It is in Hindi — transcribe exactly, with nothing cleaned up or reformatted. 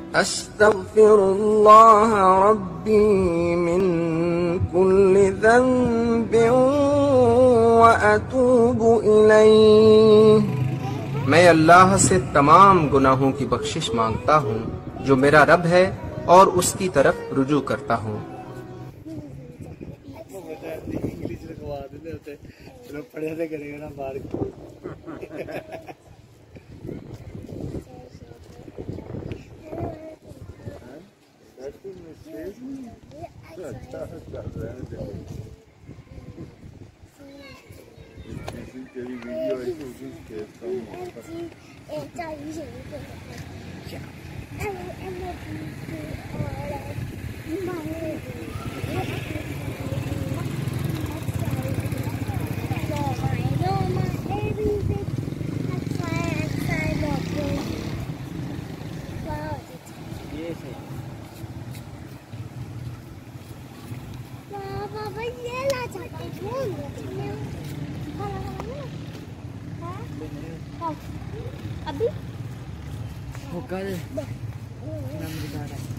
अस्तगफिरुल्लाह रब्बी मिन कुल्लि ज़ंबिन व अतूबु इलैह। मैं अल्लाह से तमाम गुनाहों की बख्शिश मांगता हूँ जो मेरा रब है और उसकी तरफ रुजू करता हूँ। अभी वो कल मैं बता रहा